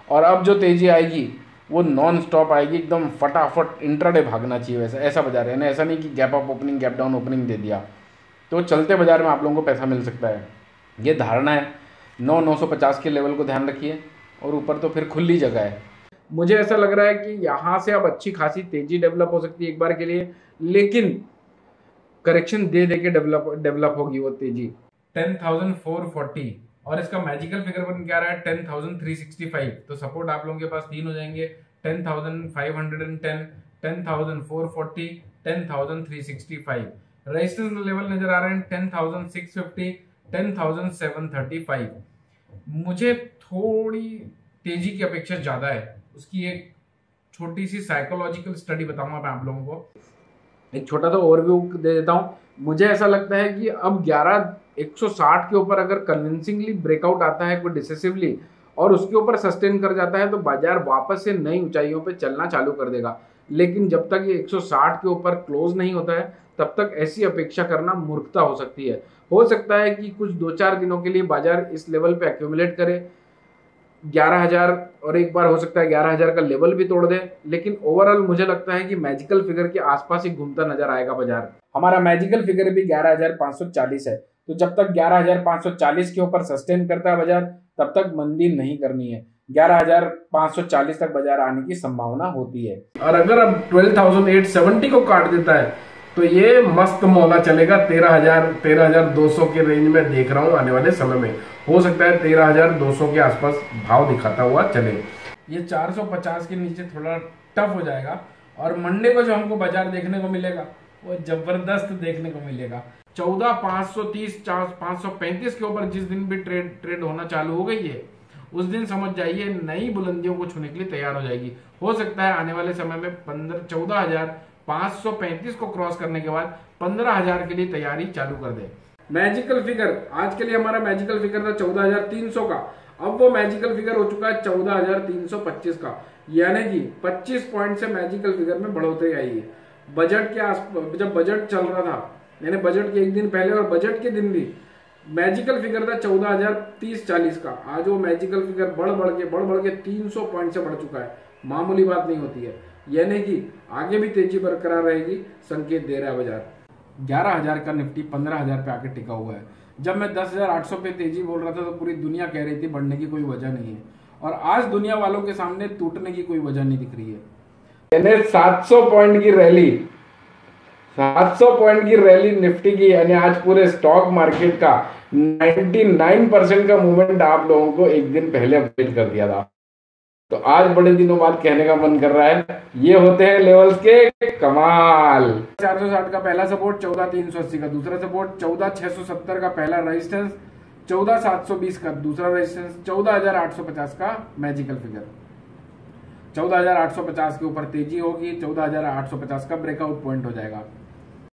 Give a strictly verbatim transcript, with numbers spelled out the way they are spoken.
और अब जो तेज़ी आएगी वो नॉन स्टॉप आएगी, एकदम फटाफट इंट्राडे भागना चाहिए। वैसा ऐसा बाजार है ना, ऐसा नहीं कि gap up opening gap down opening दे दिया तो चलते बाजार में आप लोगों को पैसा मिल सकता है। ये धारणा है। नौ नौ सौ पचास के लेवल को ध्यान रखिए और ऊपर तो फिर खुली जगह है। मुझे ऐसा लग रहा है कि यहाँ से अब अच्छी खासी तेजी डेवलप हो सकती है एक बार के लिए, लेकिन करेक्शन दे दे के डेवलप डेवलप होगी वो तेजी। टेन थाउजेंड फोर फोर्टी और इसका मैजिकल फिगर बन क्या रहा है ten thousand three sixty five. तो सपोर्ट आप लोगों के पास तीन हो जाएंगे, ten thousand five hundred ten, ten thousand four forty, ten thousand three sixty five. Resistance level नजर आ रहे हैं ten thousand six fifty, ten thousand seven thirty five. मुझे थोड़ी तेजी की अपेक्षा ज्यादा है। उसकी एक छोटी सी साइकोलॉजिकल स्टडी बताऊंगा मैं आप लोगों को, एक छोटा सा ओवरव्यू दे देता हूं। मुझे ऐसा लगता है कि अब ग्यारह एक सौ साठ के ऊपर अगर कन्विंसिंगली ब्रेकआउट आता है कोई डिसिसिवली और उसके ऊपर सस्टेन कर जाता है तो बाजार वापस से नई ऊंचाइयों पे चलना चालू कर देगा। लेकिन जब तक ये एक सौ साठ के ऊपर क्लोज नहीं होता है तब तक ऐसी अपेक्षा करना मूर्खता हो सकती है। हो सकता है कि कुछ दो चार दिनों के लिए बाजार इस लेवल पे एक्यूमुलेट करे ग्यारह हज़ार, और एक बार हो सकता है ग्यारह हज़ार का लेवल भी तोड़ दे, लेकिन ओवरऑल मुझे लगता है कि मैजिकल फिगर के आसपास ही घूमता नजर आएगा बाजार। हमारा मैजिकल फिगर भी ग्यारह हज़ार पाँच सौ चालीस है, तो जब तक ग्यारह हज़ार पाँच सौ चालीस के ऊपर सस्टेन करता है बाजार तब तक मंदी नहीं करनी है। ग्यारह हज़ार पाँच सौ चालीस तक बाजार आने की संभावना होती है। और अगर अब बारह हज़ार आठ सौ सत्तर को काट देता है तो ये मस्त मौका चलेगा। तेरह हजार तेरह हजार दो सौ के रेंज में देख रहा हूँ आने वाले समय में। हो सकता है तेरह हजार दो सौ के आसपास भाव दिखाता हुआ चले। ये चार सौ पचास के नीचे थोड़ा टफ हो जाएगा और मंडे को जो हमको बाजार देखने को मिलेगा वो जबरदस्त देखने को मिलेगा। चौदह पाँच सौ तीस पाँच सौ पैंतीस के ऊपर जिस दिन भी ट्रेड ट्रेड होना चालू हो गई है उस दिन समझ जाइए नई बुलंदियों को छूने के लिए तैयार हो जाएगी। हो सकता है आने वाले समय में पंद्रह चौदह हजार पाँच सौ पैंतीस को क्रॉस करने के बाद पंद्रह हजार के लिए तैयारी चालू कर दे। मैजिकल फिगर आज के लिए हमारा मैजिकल फिगर था चौदह हजार तीन सौ का, अब वो मैजिकल फिगर हो चुका है चौदह हजार तीन सौ पच्चीस का, यानी कि पच्चीस पॉइंट से मैजिकल फिगर में बढ़ोतरी आई है। बजट के आस जब बजट चल रहा था यानी बजट के एक दिन पहले और बजट के दिन भी मैजिकल फिगर था चौदह हजार तीस चालीस का, आज वो मैजिकल फिगर बढ़ बढ़ के बढ़ बढ़ के तीन सौ पॉइंट से बढ़ चुका है। मामूली बात नहीं होती है, यानी कि आगे भी तेजी बरकरार रहेगी, संकेत दे रहा है बाजार। ग्यारह हजार का निफ्टी पंद्रह हजार पे आके टिका हुआ है। जब मैं दस हजार आठ सौ पे तेजी बोल रहा था तो पूरी दुनिया कह रही थी बढ़ने की कोई वजह नहीं है, और आज दुनिया वालों के सामने टूटने की कोई वजह नहीं दिख रही है। यानी सात सौ पॉइंट की रैली सात सौ पॉइंट की रैली निफ्टी की, यानी आज पूरे स्टॉक मार्केट का निन्यानवे परसेंट का मूवमेंट आप लोगों को एक दिन पहले अपडेट कर दिया था। तो आज बड़े दिनों बाद कहने का मन कर रहा है, ये होते हैं लेवल्स के कमाल। चार सौ साठ का पहला सपोर्ट, चौदह तीन सौ अस्सी का दूसरा सपोर्ट, चौदह छह सौ सत्तर का पहला रेजिस्टेंस, चौदह सात सौ बीस का दूसरा रेजिस्टेंस, चौदह हजार आठ सौ पचास का मैजिकल फिगर। चौदह हजार आठ सौ पचास के ऊपर तेजी होगी, चौदह हजार आठ सौ पचास का ब्रेकआउट पॉइंट हो जाएगा।